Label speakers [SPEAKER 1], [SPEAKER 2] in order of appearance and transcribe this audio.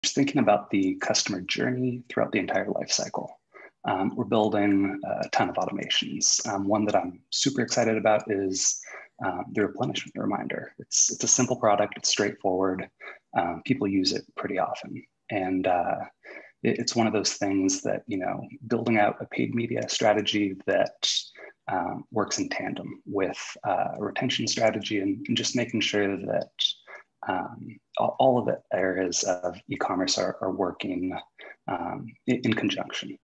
[SPEAKER 1] just thinking about the customer journey throughout the entire life cycle. We're building a ton of automations. One that I'm super excited about is the replenishment reminder. It's a simple product, it's straightforward. People use it pretty often. And it's one of those things that, building out a paid media strategy that works in tandem with a retention strategy and just making sure that all of the areas of e-commerce are working in conjunction.